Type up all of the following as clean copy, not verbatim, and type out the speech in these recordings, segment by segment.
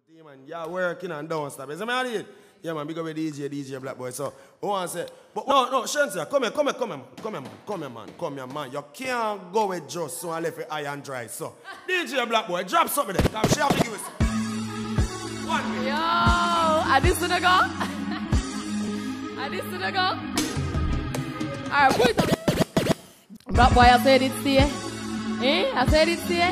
Man, you're working and don't stop. Is that man it? Yeah, man, big up a DJ Black Boy. So, who wants to say, but no, Shensia, come here, man. You can't go with just so I left it high and dry. So, DJ Black Boy, drop something there. Come, she have to give us some. 1 minute. Yo, are this gonna go? Are this gonna go? Alright, put it up. Black Boy, I said it's here. I said it's here.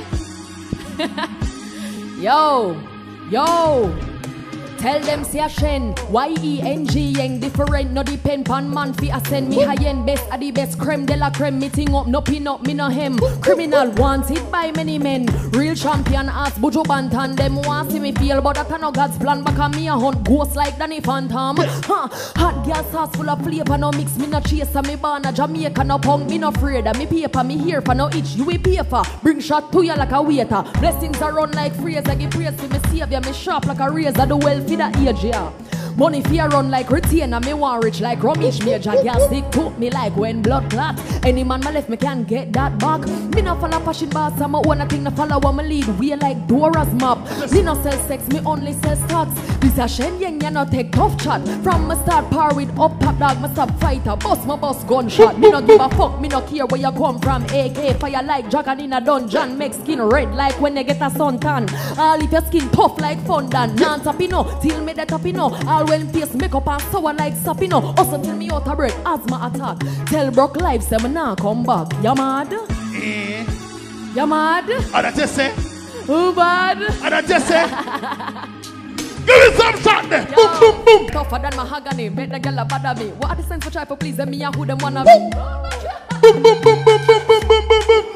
Yo. Tell them say a shen, Y-E-N-G, yang different, no depend pan man fi ascend. Me high-end best, a the best, creme de la creme, meeting up, no pin up, me no hem. Criminal wanted by many men, real champion ask Buju Banton. Them want see me feel, but that no God's plan, back on me a hunt ghost like Danny Phantom. Hot girl sauce full of flavor, no mix, me no chaser, me born a Jamaica, no punk, me no afraid. Me paper, me here for no itch, you we pay for. Bring shot to you like a waiter. Blessings are run like phrase, I give praise to me savior, me sharp like a razor, the well for the age, yeah. Money fear run like retainer, me want rich like Romish major. Girl stick to me like when blood clot. Any man my left me can't get that back. Me no follow fashion boss, I'm a one thing to follow what me lead. We like Dora's map. Me no sell sex, me only sell stocks. This a Shen Yang, you no take tough chat. From me start par with up top dog, me stop fighter. Bust my boss gunshot. Me no give a fuck, me no care where you come from. AK fire like dragon in a dungeon. Make skin red like when they get a suntan. All if your skin tough like fondant. Non-tapino, till me the tapino. All when face makeup and sour like sapino. Also tell me out of bread, asthma attack. Tell Brock life, say me nah come back. You mad? You mad? And I just say, who bad? and I just say, give me some shot there. Boom, boom, boom. Tougher than mahogany, make the girl a bother me. What are the sense for try for please them me and who them wanna be? Boom, boom, boom, boom, boom, boom, boom, boom, boom.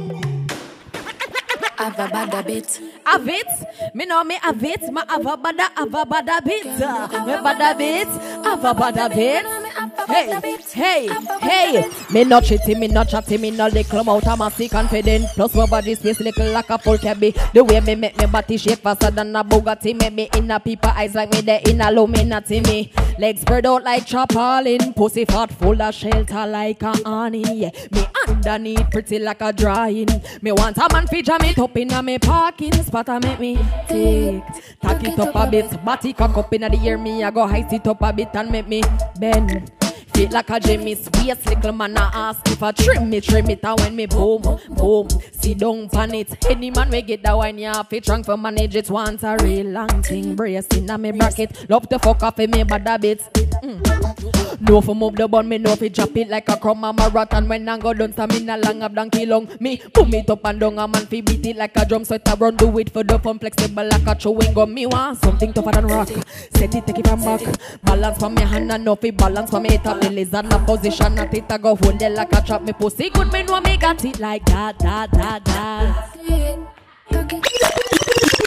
Have a bad bit. Have it? Me know me have it. Ma have a bad bit. Me bad bit. Have a bad bit. Hey. Me not chitty, me not chatty, me not little mouth. I'm a sick confident. Plus my body space little like a full cabby. The way me make me body shake faster than a Bugatti. Make me in a people eyes like me there in a Illuminati me. Legs spread out like chapalin. Pussy fat full of shelter like a honey. Yeah. Me underneath pretty like a drawing. Me want a man fi jam it up in a me parking spot. I make me take. Tack it up a bit. Body cock up in the ear. Me I go height it up a bit and make me bend. Fit like a Jimmy's waist, little man I ask if I trim it, and when me boom, boom, sit down pan it. Any man we get that wine, yeah, fit drunk for manage it. Want a real long thing, brace in a me bracket. Love to fuck off in me bad habits. No for move the bun, me no fi drop it like a crumb a marathon. When I go down, stamina long of donkey long. Me boom it up and down, a man fi beat it like a drum. So it a run, do it for the fun, flexible like a chewing gum. Me want something tougher than rock. Set it, take it from back. Balance for me hand and no fi balance for me top. Lizard na position at it I go hold it like a trap. Me pussy good, me know me got it like that.